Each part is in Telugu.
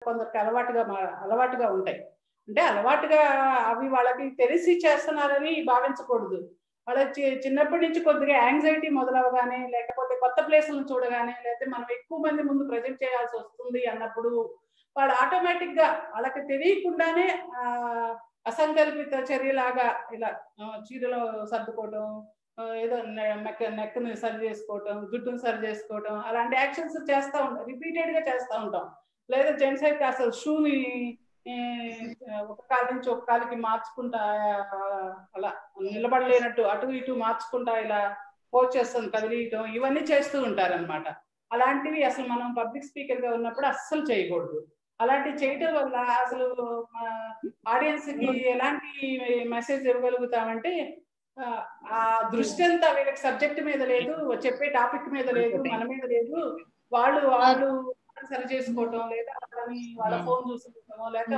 కొందరికి అలవాటుగా ఉంటాయి. అంటే అలవాటుగా అవి వాళ్ళకి తెలిసి చేస్తున్నారని భావించకూడదు. వాళ్ళ చిన్నప్పటి నుంచి కొద్దిగా యాంగ్జైటీ మొదలవగానే, లేకపోతే కొత్త ప్లేసులను చూడగానే, లేకపోతే మనం ఎక్కువ మంది ముందు ప్రజెంట్ చేయాల్సి వస్తుంది అన్నప్పుడు వాళ్ళు ఆటోమేటిక్గా వాళ్ళకి తెలియకుండానే అసంకల్పిత చర్యలాగా ఇలా చీరలో సర్దుకోవటం, ఏదో నెక్ని సరి చేసుకోవటం, జుట్టును సరి చేసుకోవటం, అలాంటి యాక్షన్స్ చేస్తూ ఉంటాం, రిపీటెడ్గా చేస్తూ ఉంటాం. లేదా జెంట్స్ అయితే అసలు షూని ఒక కాలు నుంచి ఒక కాలికి మార్చుకుంటా అలా నిలబడలేనట్టు అటు ఇటు మార్చుకుంటా ఇలా పోజ్ చేస్తుంది కదిలియటం, ఇవన్నీ చేస్తూ ఉంటారనమాట. అలాంటివి అసలు మనం పబ్లిక్ స్పీకర్ గా ఉన్నప్పుడు అస్సలు చేయకూడదు. అలాంటివి చేయటం వల్ల అసలు ఆడియన్స్ కి ఎలాంటి మెసేజ్ ఇవ్వగలుగుతామంటే, ఆ దృష్టి అంతా వీళ్ళకి సబ్జెక్ట్ మీద లేదు, చెప్పే టాపిక్ మీద లేదు, మన మీద లేదు. వాళ్ళు సరి చేసుకోవటం, లేదా వాళ్ళ ఫోన్ చూసుకోవటం, లేదా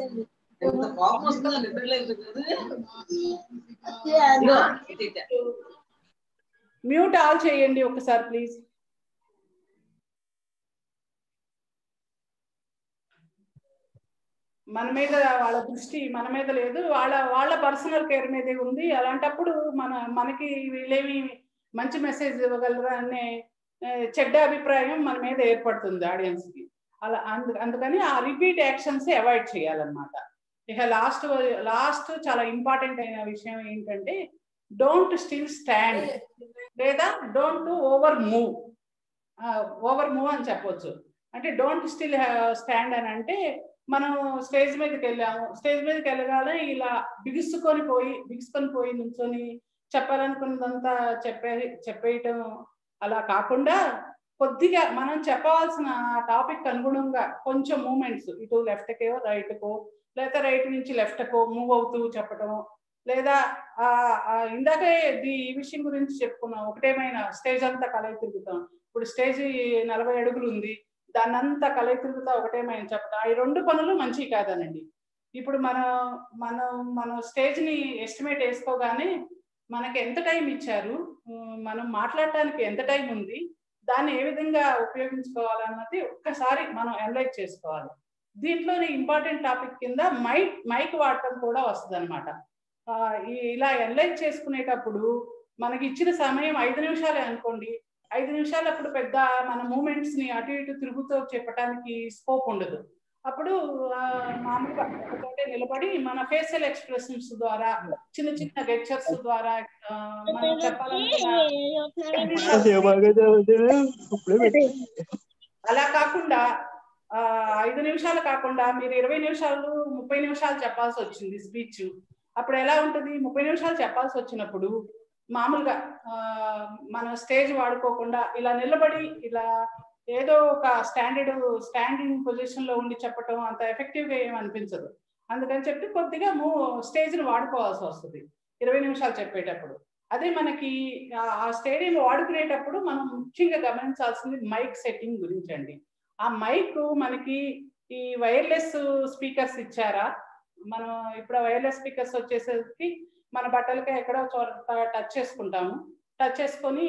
మ్యూట్ ఆల్ చేయండి ఒకసారి ప్లీజ్. మన మీద వాళ్ళ దృష్టి మన మీద లేదు, వాళ్ళ పర్సనల్ కేర్ మీదే ఉంది. అలాంటప్పుడు మనకి వీళ్ళేమి మంచి మెసేజ్ ఇవ్వగలరా అనే చెడ్డ అభిప్రాయం మన మీద ఏర్పడుతుంది ఆడియన్స్ కి. అలా అందుకని ఆ రిపీట్ యాక్షన్స్ అవాయిడ్ చేయాలన్నమాట. ఇక లాస్ట్ చాలా ఇంపార్టెంట్ అయిన విషయం ఏంటంటే, డోంట్ స్టిల్ స్టాండ్, లేదా డోంట్ ఓవర్ మూవ్ అని చెప్పొచ్చు. అంటే డోంట్ స్టిల్ స్టాండ్ అని అంటే, మనం స్టేజ్ మీదకి వెళ్ళగానే ఇలా బిగుసుకొని పోయి నుంచొని చెప్పాలనుకున్నదంతా చెప్పేయటం అలా కాకుండా, కొద్దిగా మనం చెప్పవలసిన టాపిక్ అనుగుణంగా కొంచెం మూమెంట్స్ ఇటు లెఫ్ట్కో రైట్కో, లేదా రైట్ నుంచి లెఫ్ట్కో మూవ్ అవుతూ చెప్పటం. లేదా ఇందాకే ఈ విషయం గురించి చెప్పుకున్నాం, ఒకటేమైనా స్టేజ్ అంతా కలయి తిరుగుతాం. ఇప్పుడు స్టేజ్ 40 అడుగులు ఉంది, దాన్నంతా కలయి తిరుగుతా ఒకటేమైనా చెప్పటం, ఈ 2 పనులు మంచివి కాదనండి. ఇప్పుడు మనం స్టేజ్ ని ఎస్టిమేట్ వేసుకోగానే మనకి ఎంత టైం ఇచ్చారు, మనం మాట్లాడటానికి ఎంత టైం ఉంది, దాన్ని ఏ విధంగా ఉపయోగించుకోవాలన్నది ఒక్కసారి మనం అనలైజ్ చేసుకోవాలి. దీంట్లోనే ఇంపార్టెంట్ టాపిక్ కింద మైక్ వాడటం కూడా వస్తుంది అనమాట. ఇలా అనలైజ్ చేసుకునేటప్పుడు మనకి ఇచ్చిన సమయం 5 నిమిషాలే అనుకోండి, 5 నిమిషాలు అప్పుడు పెద్ద మన మూమెంట్స్ ని అటు ఇటు తిరుగుతూ చెప్పడానికి స్కోప్ ఉండదు. అప్పుడు మామూలుగా ఒకచోటే నిలబడి మన ఫేషియల్ ఎక్స్ప్రెషన్స్ ద్వారా, చిన్న చిన్న గెస్చర్స్ ద్వారా మనం చెప్పాలనుకున్న అలా కాకుండా 5 నిమిషాలు కాకుండా మీరు 20 నిమిషాలు 30 నిమిషాలు చెప్పాల్సి వచ్చింది స్పీచ్. అప్పుడు ఎలా ఉంటుంది, 30 నిమిషాలు చెప్పాల్సి వచ్చినప్పుడు మామూలుగా మనం స్టేజ్ వాడుకోకుండా ఇలా నిలబడి ఇలా ఏదో ఒక స్టాండింగ్ పొజిషన్ లో ఉండి చెప్పటం అంత ఎఫెక్టివ్ గా ఏమి అనిపించదు. అందుకని చెప్పి కొద్దిగా స్టేజ్ ని వాడుకోవాల్సి వస్తుంది 20 నిమిషాలు చెప్పేటప్పుడు. అదే మనకి ఆ స్టేడియం వాడుకునేటప్పుడు మనం ముఖ్యంగా గమనించాల్సింది మైక్ సెట్టింగ్ గురించి అండి. ఆ మైక్ మనకి ఈ వైర్లెస్ స్పీకర్స్ ఇచ్చారా, మనం ఇప్పుడు వైర్లెస్ స్పీకర్స్ వచ్చేసరికి మన బట్టలకి ఎక్కడో టచ్ చేసుకుంటాము, టచ్ చేసుకొని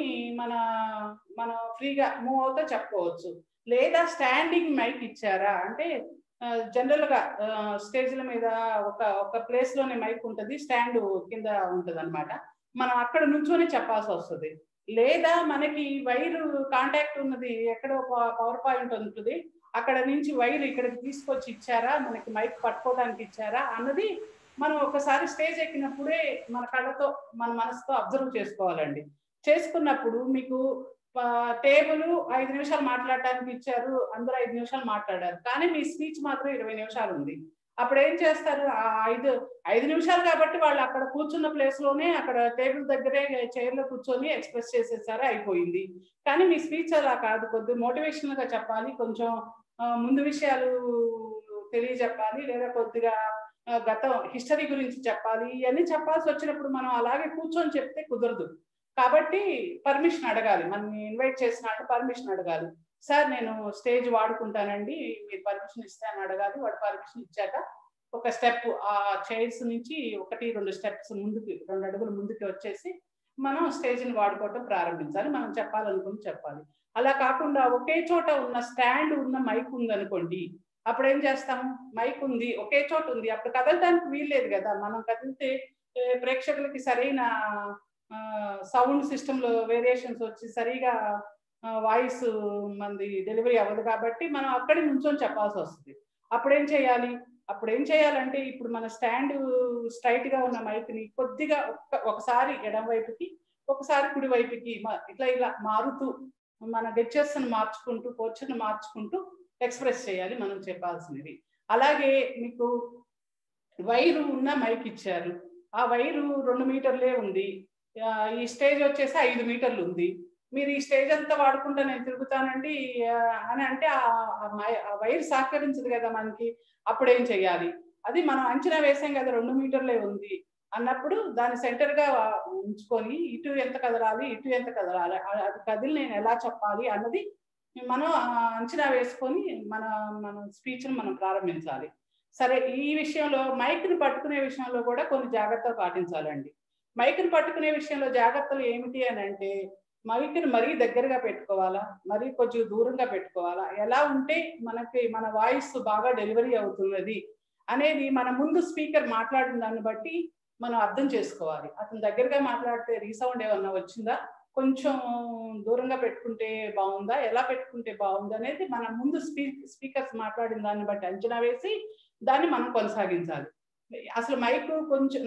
మనం ఫ్రీగా మూవ్ అవుతా చెప్పుకోవచ్చు. లేదా స్టాండింగ్ మైక్ ఇచ్చారా అంటే, జనరల్ గా స్టేజ్ల మీద ఒక ప్లేస్ లోనే మైక్ ఉంటుంది, స్టాండ్ కింద ఉంటుంది అనమాట. మనం అక్కడ నుంచొని చెప్పాల్సి వస్తుంది. లేదా మనకి వైర్ కాంటాక్ట్ ఉన్నది ఎక్కడో పవర్ పాయింట్ ఉంటుంది, అక్కడ నుంచి వైర్ ఇక్కడికి తీసుకొచ్చి ఇచ్చారా, మనకి మైక్ పట్టుకోవడానికి ఇచ్చారా అన్నది మనం ఒకసారి స్టేజ్ ఎక్కినప్పుడే మన కళ్ళతో మన మనసుతో అబ్జర్వ్ చేసుకోవాలండి. చేసుకున్నప్పుడు మీకు టేబుల్ 5 నిమిషాలు మాట్లాడటానికి ఇచ్చారు, అందరూ 5 నిమిషాలు మాట్లాడారు, కానీ మీ స్పీచ్ మాత్రం 20 నిమిషాలు ఉంది. అప్పుడు ఏం చేస్తారు, 5 నిమిషాలు కాబట్టి వాళ్ళు అక్కడ కూర్చున్న ప్లేస్ లోనే అక్కడ టేబుల్ దగ్గరే చైర్ లో కూర్చొని ఎక్స్ప్రెస్ చేసేసారు, అయిపోయింది. కానీ మీ స్పీచ్ అలా కాదు, కొద్దిగా మోటివేషనల్ గా చెప్పాలి, కొంచెం ముందు విషయాలు తెలియజెప్పాలి, లేదా కొద్దిగా గతం హిస్టరీ గురించి చెప్పాలి. ఇవన్నీ చెప్పాల్సి వచ్చినప్పుడు మనం అలాగే కూర్చొని చెప్తే కుదరదు. కాబట్టి పర్మిషన్ అడగాలి, మనల్ని ఇన్వైట్ చేసిన పర్మిషన్ అడగాలి. సార్ నేను స్టేజ్ వాడుకుంటానండి, మీరు పర్మిషన్ ఇస్తే అని అడగాలి. వాడు పర్మిషన్ ఇచ్చాక ఒక స్టెప్ ఆ చైర్స్ నుంచి 1-2 స్టెప్స్ ముందుకి, 2 అడుగులు ముందుకి వచ్చేసి మనం స్టేజ్ని వాడుకోవటం ప్రారంభించాలి. మనం చెప్పాలనుకుని చెప్పాలి. అలా కాకుండా ఒకే చోట ఉన్న స్టాండ్ ఉన్న మైక్ ఉందనుకోండి, అప్పుడు ఏం చేస్తాము, మైక్ ఉంది, ఒకే చోట ఉంది, అప్పుడు కదలటానికి వీల్లేదు కదా. మనం కదిలితే ప్రేక్షకులకి సరైన సౌండ్ సిస్టంలో వేరియేషన్స్ వచ్చి సరిగా వాయిస్ మనది డెలివరీ అవ్వదు. కాబట్టి మనం అక్కడి నుంచొని చెప్పాల్సి వస్తుంది. అప్పుడేం చేయాలంటే ఇప్పుడు మన స్టాండ్ స్ట్రైట్ గా ఉన్న మైక్ ని కొద్దిగా ఒకసారి ఎడం వైపుకి, ఒకసారి కుడి వైపుకి ఇలా మారుతూ మన గెస్చర్స్ మార్చుకుంటూ, పోర్షన్ మార్చుకుంటూ ఎక్స్ప్రెస్ చేయాలి మనం చెప్పాల్సినవి. అలాగే మీకు వైరు ఉన్న మైక్ ఇచ్చారు, ఆ వైరు 2 మీటర్లే ఉంది, ఈ స్టేజ్ వచ్చేసి 5 మీటర్లు ఉంది, మీరు ఈ స్టేజ్ అంతా వాడుకుంటా నేను తిరుగుతానండి అని అంటే ఆ వైర్ సహకరించదు కదా మనకి. అప్పుడేం చెయ్యాలి, అది మనం అంచనా వేసాం కదా 2 మీటర్లే ఉంది అన్నప్పుడు దాన్ని సెంటర్ గా ఉంచుకొని ఇటు ఎంత కదలాలి, ఇటు ఎంత కదలాలి, అది కదిలి నేను ఎలా చెప్పాలి అన్నది మనం అంచనా వేసుకొని మన మన స్పీచ్ ను మనం ప్రారంభించాలి. సరే, ఈ విషయంలో మైక్ ని పట్టుకునే విషయంలో కూడా కొన్ని జాగ్రత్తలు పాటించాలండి. మైక్ ని పట్టుకునే విషయంలో జాగ్రత్తలు ఏమిటి అని అంటే, మైక్ ని మరీ దగ్గరగా పెట్టుకోవాలా, మరీ కొంచెం దూరంగా పెట్టుకోవాలా, ఎలా ఉంటే మనకి మన వాయిస్ బాగా డెలివరీ అవుతున్నది అనేది మన ముందు స్పీకర్ మాట్లాడిన దాన్ని బట్టి మనం అర్థం చేసుకోవాలి. అతను దగ్గరగా మాట్లాడితే రీసౌండ్ ఏమన్నా వచ్చిందా, కొంచెం దూరంగా పెట్టుకుంటే బాగుందా, ఎలా పెట్టుకుంటే బాగుంది అనేది మన ముందు స్పీకర్స్ మాట్లాడిన దాన్ని బట్టి అంచనా వేసి దాన్ని మనం కొనసాగించాలి. అసలు మైక్ కొంచెం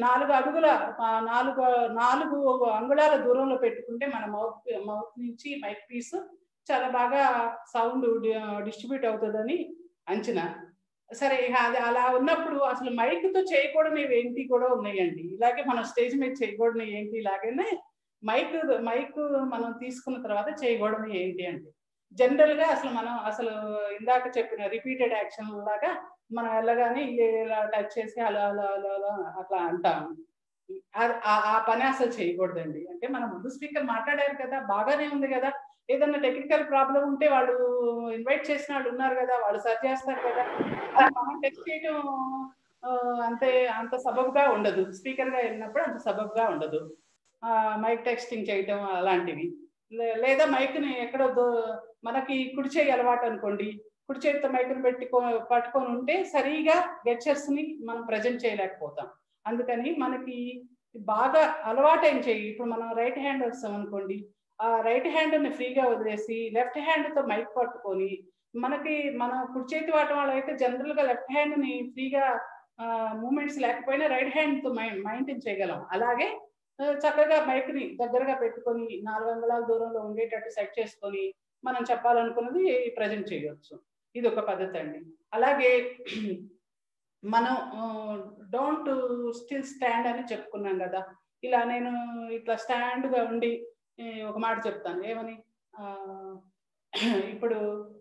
4 అంగుళాల దూరంలో పెట్టుకుంటే మన మౌత్ నుంచి మైక్ పీస్ చాలా బాగా సౌండ్ డిస్ట్రిబ్యూట్ అవుతుందని అంచనా. సరే, అది అలా ఉన్నప్పుడు అసలు మైక్ తో చేయకూడనివి ఏంటి కూడా ఉన్నాయండి. ఇలాగే మనం స్టేజ్ మీద చేయకూడనివి ఏంటి, ఇలాగనే మైక్ మనం తీసుకున్న తర్వాత చేయకూడనివి ఏంటి అంటే, జనరల్ గా అసలు ఇందాక చెప్పిన రిపీటెడ్ యాక్షన్ లాగా మనం వెళ్ళగానే ఇలా టచ్ చేసి అలా అలా అలా అలా అట్లా అంటాము. ఆ పని అసలు చేయకూడదండి. అంటే మన ముందు స్పీకర్ మాట్లాడారు కదా, బాగానే ఉంది కదా, ఏదన్నా టెక్నికల్ ప్రాబ్లం ఉంటే వాళ్ళు ఇన్వైట్ చేసిన వాళ్ళు ఉన్నారు కదా, వాళ్ళు సరి చేస్తారు కదా, మనం టెస్ట్ చేయడం అంత సబబుగా ఉండదు. స్పీకర్ గా వెళ్ళినప్పుడు అంత సబబుగా ఉండదు మైక్ టెక్స్టింగ్ చేయడం అలాంటివి. లేదా మైక్ ని ఎక్కడో మనకి కుడి చేయి అలవాటు అనుకోండి, కుడి చేతితో మైకుని పట్టుకొని ఉంటే సరిగా గెస్చర్స్ ని మనం ప్రజెంట్ చేయలేకపోతాం. అందుకని మనకి బాగా అలవాటైన చేయి, ఇప్పుడు మనం రైట్ హ్యాండ్ వస్తాం అనుకోండి, ఆ రైట్ హ్యాండ్ ని ఫ్రీగా వదిలేసి లెఫ్ట్ హ్యాండ్ తో మైక్ పట్టుకొని, మన కుడి చేతి వాడటం వాళ్ళు అయితే జనరల్ గా లెఫ్ట్ హ్యాండ్ ని ఫ్రీగా మూమెంట్స్ లేకపోయినా రైట్ హ్యాండ్ తో మెయింటైన్ చేయగలం. అలాగే చక్కగా మైక్ ని దగ్గరగా పెట్టుకొని 4 అంగుళాల దూరంలో ఉండేటట్టు సెట్ చేసుకొని మనం చెప్పాలనుకున్నది ప్రజెంట్ చేయవచ్చు. ఇది ఒక పద్ధతి అండి. అలాగే మనం డోంట్ స్టిల్ స్టాండ్ అని చెప్పుకున్నాం కదా. ఇలా నేను ఇట్లా స్టాండ్ గా ఉండి ఒక మాట చెప్తాను, ఏమని, ఇప్పుడు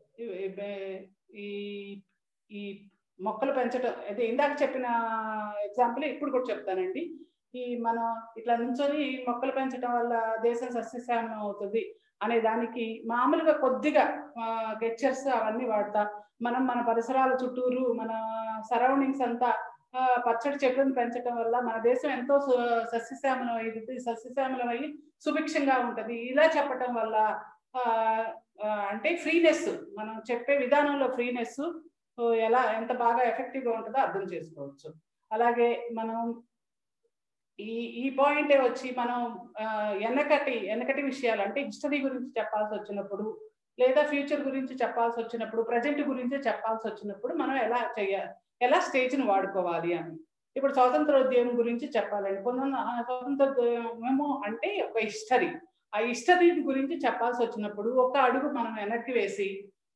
ఈ ఈ మొక్కలు పెంచడం, అదే ఇందాక చెప్పిన ఎగ్జాంపుల్ ఇప్పుడు కూడా చెప్తానండి. మనం ఇట్లా నుంచొని మొక్కలు పెంచడం వల్ల దేశం సస్యశ్యామలం అవుతుంది అనే దానికి మామూలుగా కొద్దిగా గెస్చర్స్ అవన్నీ వాడతా మన పరిసరాల చుట్టూరు మన సరౌండింగ్స్ అంతా పచ్చడి చెట్లను పెంచడం వల్ల మన దేశం ఎంతో సస్యశ్యామలం అయ్యి సుభిక్షంగా ఉంటది. ఇలా చెప్పటం వల్ల అంటే ఫ్రీనెస్, మనం చెప్పే విధానంలో ఫ్రీనెస్ ఎంత బాగా ఎఫెక్టివ్ గా ఉంటుందో అర్థం చేసుకోవచ్చు. అలాగే మనం ఈ పాయింటే వచ్చి మనం వెనకటి విషయాలు అంటే హిస్టరీ గురించి చెప్పాల్సి వచ్చినప్పుడు, లేదా ఫ్యూచర్ గురించి చెప్పాల్సి వచ్చినప్పుడు, ప్రజెంట్ గురించి చెప్పాల్సి వచ్చినప్పుడు మనం ఎలా స్టేజ్ ని వాడుకోవాలి అని. ఇప్పుడు స్వాతంత్రోద్యమం గురించి చెప్పాలండి. స్వాతంత్రోద్యమము అంటే ఒక హిస్టరీ. ఆ హిస్టరీ గురించి చెప్పాల్సి వచ్చినప్పుడు ఒక అడుగు మనం వెనక్కి వేసి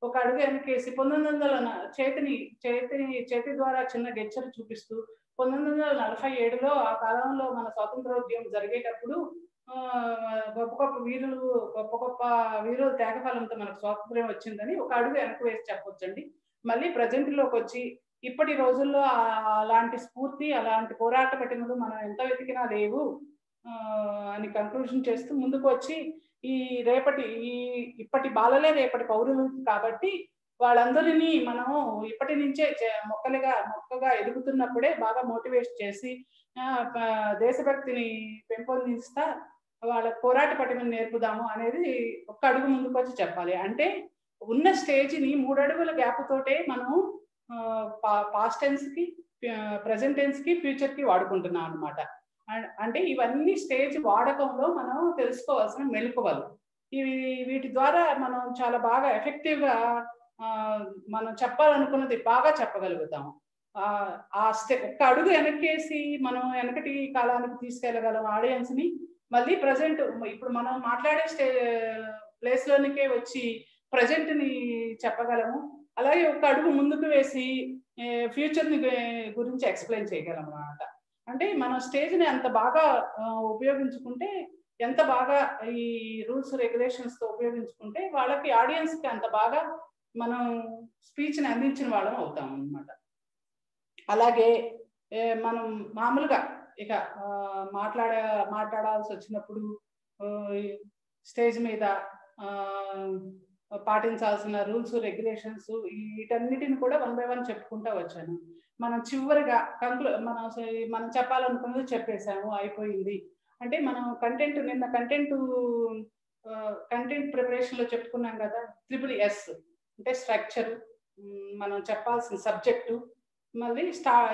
1900 చేతి ద్వారా చిన్న గెచ్చరు చూపిస్తూ 1947లో ఆ కాలంలో మన స్వాతంత్రోద్యమం జరిగేటప్పుడు గొప్ప గొప్ప వీరుల త్యాగఫలంతో మనకు స్వాతంత్ర్యం వచ్చిందని ఒక అడుగు వెనక్కి వేసి చెప్పొచ్చండి. మళ్ళీ ప్రజెంట్ లోకి వచ్చి ఇప్పటి రోజుల్లో అలాంటి స్ఫూర్తి, అలాంటి పోరాట పటిమలు మనం ఎంత వెతికినా లేవు అని కంక్లూజన్ చేస్తూ ముందుకు వచ్చి ఇప్పటి బాలలే రేపటి పౌరులు కాబట్టి వాళ్ళందరినీ మనము ఇప్పటి నుంచే మొక్కగా ఎదుగుతున్నప్పుడే బాగా మోటివేట్ చేసి దేశభక్తిని పెంపొందిస్తా వాళ్ళ పోరాట పటిమను నేర్పుదాము అనేది ఒక్క అడుగు ముందుకు వచ్చి చెప్పాలి. అంటే ఉన్న స్టేజ్ ని 3 అడుగుల గ్యాప్ తోటే మనం పాస్ట్ టెన్స్ కి, ప్రెసెంట్ టెన్స్ కి, ఫ్యూచర్ కి వాడుకుంటున్నాం అనమాట. అంటే ఇవన్నీ స్టేజ్ వాడకంలో మనం తెలుసుకోవాల్సిన మెలకువలు. వీటి ద్వారా మనం చాలా బాగా ఎఫెక్టివ్ గా మనం చెప్పాలనుకున్నది బాగా చెప్పగలుగుతాం. ఒక్క అడుగు వెనక్కేసి మనం వెనకటి కాలానికి తీసుకెళ్ళగలం ఆడియన్స్ ని. మళ్ళీ ప్రజెంట్ ఇప్పుడు మనం మాట్లాడే ప్లేస్ లోనికే వచ్చి ప్రజెంట్ ని చెప్పగలము. అలాగే ఒక అడుగు ముందుకు వేసి ఫ్యూచర్ ని గురించి ఎక్స్ప్లెయిన్ చేయగలం అన్నమాట. అంటే మనం స్టేజ్ ని అంత బాగా ఉపయోగించుకుంటే, ఎంత బాగా ఈ రూల్స్ రెగ్యులేషన్స్ తో ఉపయోగించుకుంటే వాళ్ళకి, ఆడియన్స్ కి అంత బాగా మనం స్పీచ్ ని అందించిన వాళ్ళం అవుతాం అన్నమాట. అలాగే మనం మామూలుగా ఇక మాట్లాడాల్సి వచ్చినప్పుడు స్టేజ్ మీద పాటించాల్సిన రూల్స్ రెగ్యులేషన్స్ వీటన్నిటిని కూడా 1 by 1 చెప్పుకుంటా వచ్చాను. మనం చివరిగా మనం చెప్పాలనుకున్నది చెప్పేసాము, అయిపోయింది. అంటే మనం నిన్న కంటెంట్ ప్రిపరేషన్ లో చెప్పుకున్నాం కదా, 3S అంటే స్ట్రక్చర్, మనం చెప్పాల్సిన సబ్జెక్టు, మళ్ళీ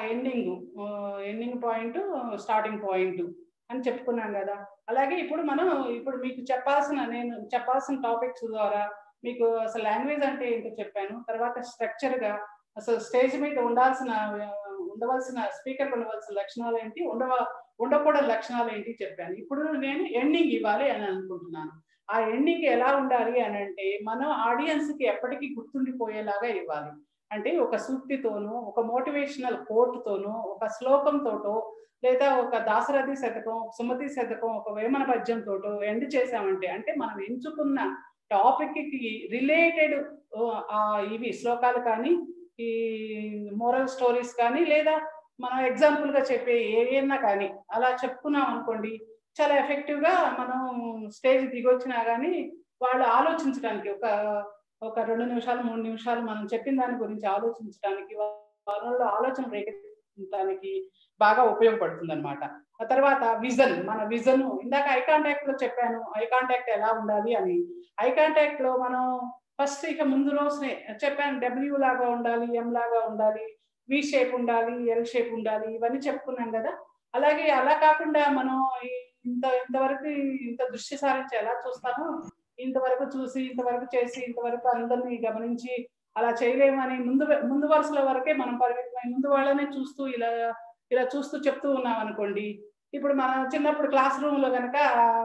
ఎండింగ్ పాయింట్, స్టార్టింగ్ పాయింట్ అని చెప్పుకున్నాం కదా. అలాగే ఇప్పుడు మీకు నేను చెప్పాల్సిన టాపిక్స్ ద్వారా మీకు అసలు లాంగ్వేజ్ అంటే ఏంటో చెప్పాను. తర్వాత స్ట్రక్చర్ గా అసలు స్టేజ్ మీద ఉండవలసిన స్పీకర్ ఉండవలసిన లక్షణాలు ఏంటి, ఉండకూడని లక్షణాలు ఏంటి చెప్పాను. ఇప్పుడు నేను ఎండింగ్ ఇవ్వాలి అని అనుకుంటున్నాను. ఆ ఎండింగ్ ఎలా ఉండాలి అని అంటే, మనం ఆడియన్స్ కి ఎప్పటికీ గుర్తుండిపోయేలాగా ఇవ్వాలి. అంటే ఒక సూక్తితోనో, ఒక మోటివేషనల్ కోట్తోనో, ఒక శ్లోకంతోటో, లేదా ఒక దాశరథి శతకం, సుమతి శతకం, ఒక వేమన పద్యంతోటో ఎండ్ చేసామంటే, అంటే మనం ఎంచుకున్న టాపిక్ కి రిలేటెడ్ ఇవి శ్లోకాలు కానీ, ఈ మోరల్ స్టోరీస్ కానీ, లేదా మనం ఎగ్జాంపుల్ గా చెప్పే ఏమైనా కానీ అలా చెప్పుకున్నాం అనుకోండి, చాలా ఎఫెక్టివ్ గా మనం స్టేజ్ దిగొచ్చినా కానీ వాళ్ళు ఆలోచించడానికి ఒక 2 నిమిషాలు 3 నిమిషాలు మనం చెప్పిన దాని గురించి ఆలోచించడానికి, వాళ్ళలో ఆలోచన రేకెత్తించడానికి బాగా ఉపయోగపడుతుంది అనమాట. ఆ తర్వాత మన విజన్ ఇందాక ఐ కాంటాక్ట్ లో చెప్పాను, ఐ కాంటాక్ట్ ఎలా ఉండాలి అని. ఐ కాంటాక్ట్ లో మనం ఫస్ట్ ఇక ముందు రోజునే చెప్పాను, డబ్ల్యూ లాగా ఉండాలి, ఎం లాగా ఉండాలి, వి షేప్ ఉండాలి, ఎల్ షేప్ ఉండాలి, ఇవన్నీ చెప్పుకున్నాం కదా. అలాగే అలా కాకుండా మనం ఇంతవరకు ఇంత దృష్టి సారించి ఎలా చూస్తామో, ఇంతవరకు చూసి, ఇంతవరకు చేసి, ఇంతవరకు అందరినీ గమనించి అలా చేయలేమని ముందు వరుసల వరకే మనం పరిమితమై ముందు వాళ్ళనే చూస్తూ ఇలా చూస్తూ చెప్తూ ఉన్నాం అనుకోండి. ఇప్పుడు మన చిన్నప్పుడు క్లాస్ రూమ్ లో కనుక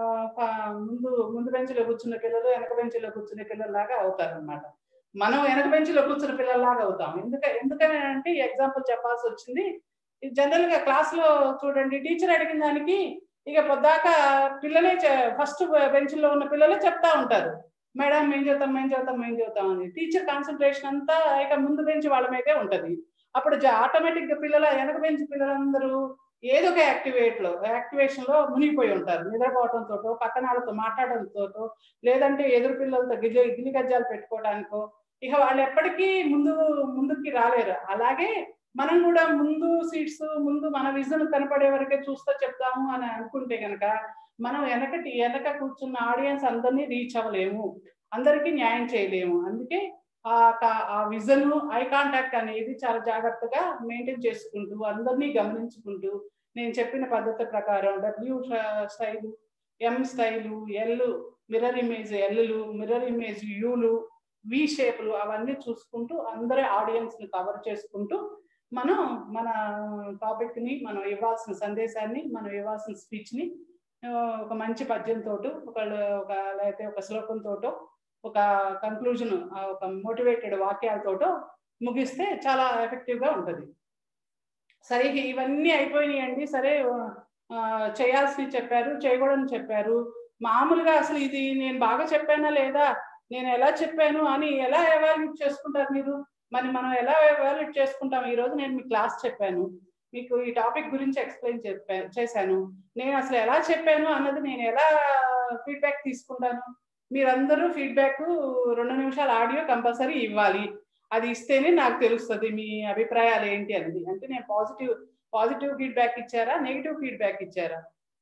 ముందు బెంచ్లో కూర్చున్న పిల్లలు వెనక బెంచ్లో కూర్చునే పిల్లల్లాగా అవుతారు అనమాట. మనం వెనక బెంచ్లో కూర్చున్న పిల్లల్లాగా అవుతాం. ఎందుకని అంటే ఎగ్జాంపుల్ చెప్పాల్సి వచ్చింది. జనరల్ గా క్లాస్ లో చూడండి, టీచర్ అడిగిన దానికి ఇక పొద్దాక పిల్లలే ఫస్ట్ బెంచ్ లో ఉన్న పిల్లలే చెప్తా ఉంటారు, మేడం మేం చదువుతాం అని. టీచర్ కాన్సన్ట్రేషన్ అంతా ఇక ముందు బెంచ్ వాళ్ళ మీదే ఉంటది. అప్పుడు ఆటోమేటిక్ గా వెనక బెంచ్ పిల్లలందరూ ఏదో ఒక యాక్టివేషన్ లో మునిగిపోయి ఉంటారు. నిద్రపోవడంతో, పక్కన వాళ్ళతో మాట్లాడడంతో, లేదంటే ఎదురు పిల్లలతో గిలి గజ్జాలు పెట్టుకోవడానికో, ఇక వాళ్ళు ఎప్పటికీ ముందుకి రాలేరు. అలాగే మనం కూడా ముందు సీట్స్, ముందు మన విజన్ కనపడే వరకే చూస్తూ చెప్తాము అని అనుకుంటే కనుక, మనం వెనక కూర్చున్న ఆడియన్స్ అందరినీ రీచ్ అవ్వలేము, అందరికీ న్యాయం చేయలేము. అందుకే ఆ విజన్, ఐ కాంటాక్ట్ అనేది చాలా జాగ్రత్తగా మెయింటైన్ చేసుకుంటూ, అందరినీ గమనించుకుంటూ, నేను చెప్పిన పద్ధతి ప్రకారం W style, M style, L mirror image ఎల్లు, మిర్రర్ ఇమేజ్ యూలు, వి షేపులు అవన్నీ చూసుకుంటూ అందరి ఆడియన్స్ ని కవర్ చేసుకుంటూ మనం మన టాపిక్ ని, మనం ఇవ్వాల్సిన సందేశాన్ని, మనం ఇవ్వాల్సిన స్పీచ్ ని ఒక మంచి పద్యంతో, లేకపోతే ఒక శ్లోకంతో, ఒక కంక్లూజన్, ఒక మోటివేటెడ్ వాక్యాలతోటో ముగిస్తే చాలా ఎఫెక్టివ్ గా ఉంటుంది. సరే, ఇవన్నీ అయిపోయినాయండి. సరే, చేయాల్సినవి చెప్పారు, చేయకూడదని చెప్పారు. మామూలుగా అసలు ఇది నేను బాగా చెప్పానా లేదా, నేను ఎలా చెప్పాను అని ఎలా ఎవాల్యుయేట్ చేసుకుంటారు మీరు? మరి మనం ఎలా ఎవాల్యుయేట్ చేసుకుంటాం? ఈ రోజు నేను మీ క్లాస్ చెప్పాను, మీకు ఈ టాపిక్ గురించి ఎక్స్ప్లెయిన్ చేశాను, నేను అసలు ఎలా చెప్పాను అన్నది నేను ఎలా ఫీడ్బ్యాక్ తీసుకుంటాను? మీరందరూ ఫీడ్బ్యాక్ 2 నిమిషాల ఆడియో కంపల్సరీ ఇవ్వాలి. అది ఇస్తేనే నాకు తెలుస్తుంది మీ అభిప్రాయాలు ఏంటి అనేది. అంటే నేను పాజిటివ్ ఫీడ్బ్యాక్ ఇచ్చారా, నెగిటివ్ ఫీడ్బ్యాక్ ఇచ్చారా?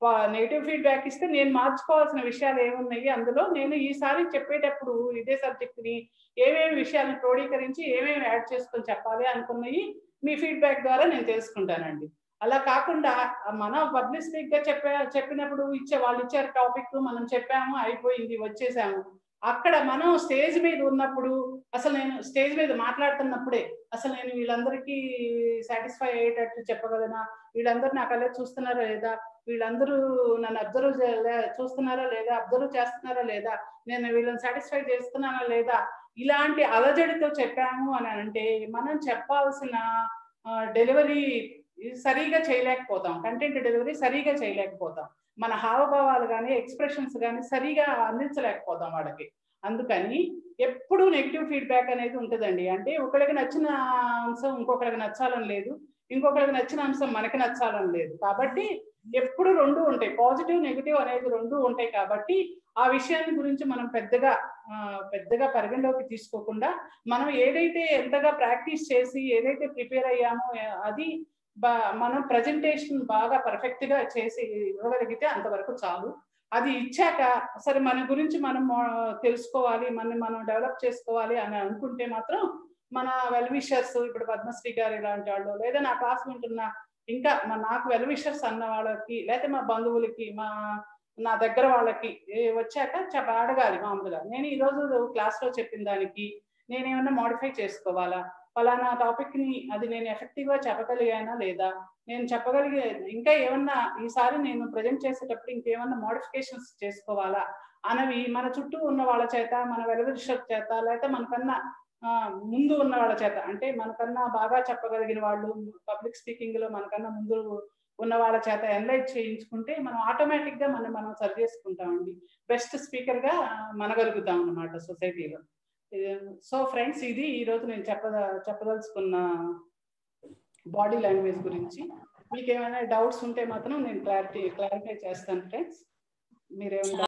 నెగిటివ్ ఫీడ్బ్యాక్ ఇస్తే నేను మార్చుకోవాల్సిన విషయాలు ఏమున్నాయి అందులో, నేను ఈసారి చెప్పేటప్పుడు ఇదే సబ్జెక్ట్ని ఏమేమి విషయాలను క్రోడీకరించి ఏమేమి యాడ్ చేసుకొని చెప్పాలి అనుకున్నవి మీ ఫీడ్బ్యాక్ ద్వారా నేను తెలుసుకుంటానండి. అలా కాకుండా మనం పబ్లిసిటీగా చెప్పినప్పుడు వాళ్ళు ఇచ్చారు టాపిక్, మనం చెప్పాము, అయిపోయింది, వచ్చేసాము. అక్కడ మనం స్టేజ్ మీద ఉన్నప్పుడు, అసలు నేను స్టేజ్ మీద మాట్లాడుతున్నప్పుడే అసలు నేను వీళ్ళందరికీ సాటిస్ఫై అయ్యేటట్టు చెప్పగలనా, వీళ్ళందరూ నా కళ్ళ చూస్తున్నారా లేదా, వీళ్ళందరూ నన్ను చూస్తున్నారా లేదా, అబ్జర్వ్ చేస్తున్నారా లేదా, నేను వీళ్ళని సాటిస్ఫై చేస్తున్నానా లేదా, ఇలాంటి అలజడితో చెప్పాము అని అంటే మనం చెప్పాల్సిన డెలివరీ సరిగా చేయలేకపోతాం, కంటెంట్ డెలివరీ సరిగా చేయలేకపోతాం, మన హావభావాలు కానీ ఎక్స్ప్రెషన్స్ కానీ సరిగా అందించలేకపోతాం వాళ్ళకి. అందుకని ఎప్పుడు నెగిటివ్ ఫీడ్బ్యాక్ అనేది ఉంటుందండి. అంటే ఒకరికి నచ్చిన అంశం ఇంకొకరికి నచ్చాలని లేదు, ఇంకొకరికి నచ్చిన అంశం మనకి నచ్చాలని లేదు. కాబట్టి ఎప్పుడు రెండు ఉంటాయి, పాజిటివ్ నెగిటివ్ అనేది రెండు ఉంటాయి. కాబట్టి ఆ విషయాన్ని గురించి మనం పెద్దగా పరిగణలోకి తీసుకోకుండా మనం ఏదైతే ఎంతగా ప్రాక్టీస్ చేసి ఏదైతే ప్రిపేర్ అయ్యామో అది మనం ప్రజెంటేషన్ బాగా పర్ఫెక్ట్ గా చేసి ఇవ్వగలిగితే అంతవరకు చాలు. అది ఇచ్చాక సరే మన గురించి మనం తెలుసుకోవాలి, మనం డెవలప్ చేసుకోవాలి అని అనుకుంటే మాత్రం మన వెల్ విషర్స్, ఇప్పుడు పద్మశ్రీ గారు ఇలాంటి వాళ్ళు, లేదా నా క్లాస్ వింటున్న ఇంకా నాకు వెల్ విషర్స్ అన్న వాళ్ళకి, లేదా మా బంధువులకి, నా దగ్గర వాళ్ళకి వచ్చాక అడగాలి మామూలుగా, నేను ఈరోజు క్లాస్లో చెప్పిన దానికి నేనేమన్నా మోడిఫై చేసుకోవాలా, ఫలానా టాపిక్ ని అది నేను ఎఫెక్టివ్ గా చెప్పగలిగానా లేదా, నేను చెప్పగలిగే ఇంకా ఏమన్నా ఈసారి నేను ప్రజెంట్ చేసేటప్పుడు ఇంకేమన్నా మోడిఫికేషన్స్ చేసుకోవాలా అనేవి మన చుట్టూ ఉన్న వాళ్ళ చేత, మన వెల్విషర్ చేత, లేకపోతే మనకన్నా ముందు ఉన్న వాళ్ళ చేత, అంటే మనకన్నా బాగా చెప్పగలిగిన వాళ్ళు, పబ్లిక్ స్పీకింగ్ లో మనకన్నా ముందు ఉన్న వాళ్ళ చేత ఎనలైజ్ చేయించుకుంటే మనం ఆటోమేటిక్ గా మనం సరి చేసుకుంటామండి, బెస్ట్ స్పీకర్ గా మనగలుగుతాం అన్నమాట సొసైటీలో. సో ఫ్రెండ్స్, ఇది ఈరోజు నేను చెప్పదలుచుకున్న బాడీ లాంగ్వేజ్ గురించి. మీకు ఏమైనా డౌట్స్ ఉంటే మాత్రం నేను క్లారిఫై చేస్తాను ఫ్రెండ్స్. మీరేమైనా